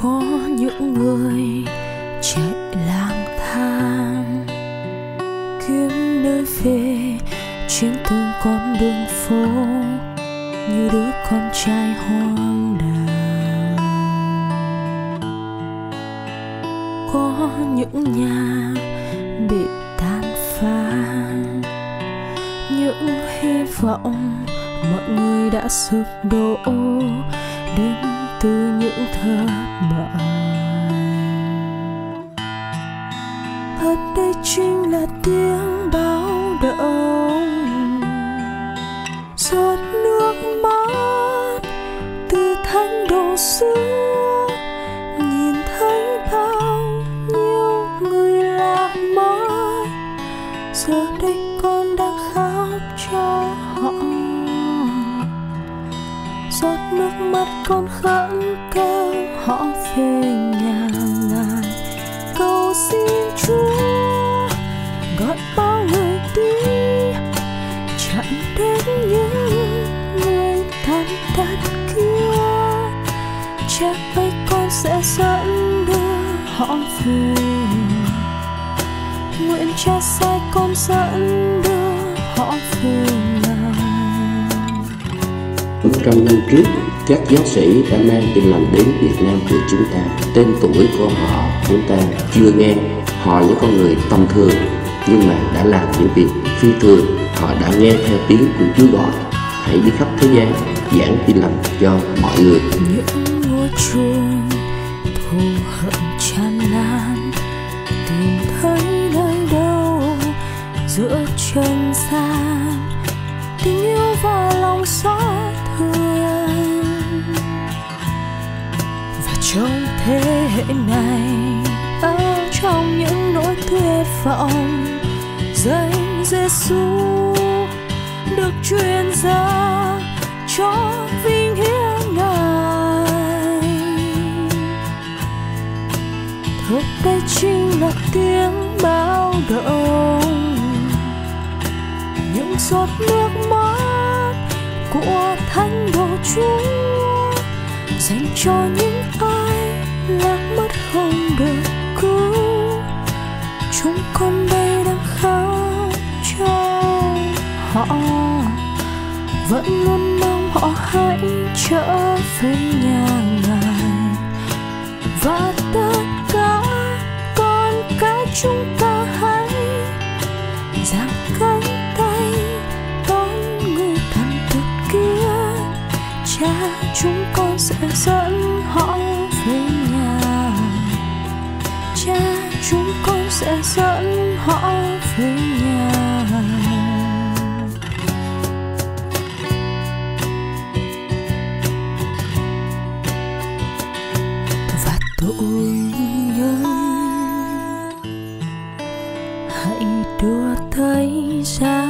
Có những người chạy lang thang kiếm nơi về trên từng con đường phố như đứa con trai hoang đàng. Có những nhà bị tàn phá, những hy vọng mọi người đã sụp đổ đến từ những thất bại. Ở đây chính là tiếng báo động, giọt nước mắt từ tháng đổ xuống, nhìn thấy bao nhiêu người lạc mất. Giờ đây con đang khóc cho họ, giọt nước mắt con khẩn kêu họ về nhà ngài. Cầu xin Chúa gọi bao người đi, chặn đến những người tàn tật kia. Cha ơi con sẽ dẫn đưa họ về, nguyện cha sai con dẫn đưa họ về ngài. Trăm năm trước, các giáo sĩ đã mang tin lành đến Việt Nam của chúng ta. Tên tuổi của họ chúng ta chưa nghe. Họ là những con người tầm thường nhưng mà đã làm những việc phi thường. Họ đã nghe theo tiếng của Chúa gọi. Hãy đi khắp thế gian giảng tin lành cho mọi người. Những ngôi chuông thù hận tràn lan tìm thấy nơi đâu giữa trần gian, tình yêu và lòng xót thương. Và trong thế hệ này, ở trong những nỗi tuyệt vọng, danh Giêsu được truyền ra cho vinh hiển Ngài. Thật đây chính là tiếng báo động, những giọt nước mắt của thánh đồ Chúa dành cho những ai lạc mất không được cứu. Chúng con đây đang khóc cho họ, vẫn luôn mong họ hãy trở về nhà ngài. Và tất cả con cái chúng ta hãy giang cánh tay đón người tàn tật kia. Cha chúng con sẽ dẫn họ về nhà, cha chúng con sẽ dẫn họ về nhà. Và tội nhân hãy đưa tay ra,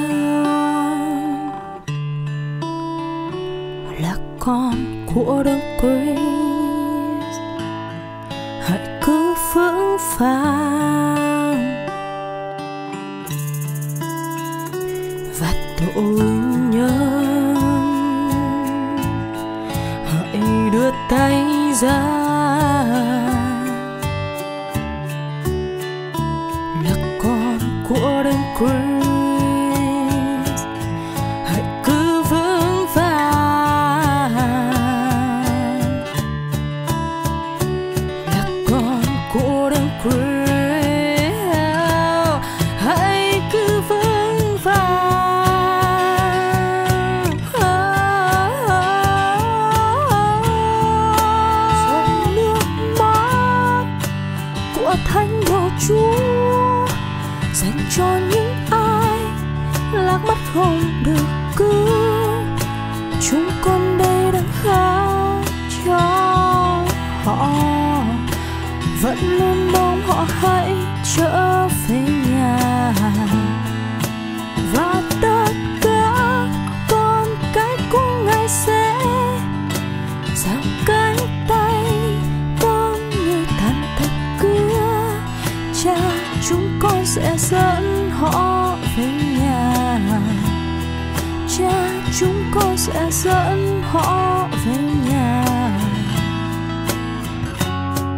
là con của Đấng Christ, hãy cứ vững vàng. Và tội nhân hãy đưa tay ra, là con của Đấng Christ, hãy cứ vững vàng. Là con của Đấng Christ, hãy cứ vững vàng. Giọt nước mắt của thánh đồ Chúa dành cho những ai lạc mất không được cứu. Chúng con đây đang khóc cho họ, vẫn luôn mong họ hãy trở về nhà. Và tất cả con cái của Ngài sẽ giang cánh tay đón người tàn tật kia. Cha chúng con sẽ dẫn họ về nhà, cha chúng con sẽ dẫn họ về nhà.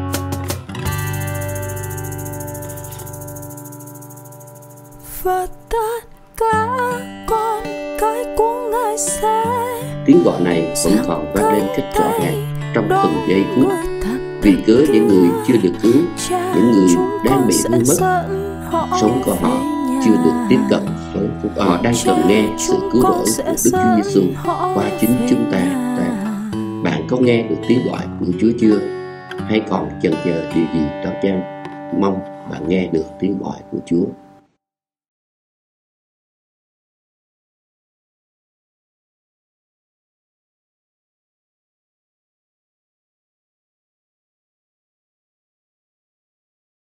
gọi này vẫn còn vang lên cách rõ ràng trong từng giây phút. Vì cớ những người chưa được cứu, những người đang bị hư mất, sống của họ chưa được tiếp cận với phúc, họ đang cần nghe sự cứu rỗi của Đức Chúa Giêsu qua chính chúng ta. Bạn có nghe được tiếng gọi của Chúa chưa? Hay còn chần chờ điều gì đó chăng? Mong bạn nghe được tiếng gọi của Chúa.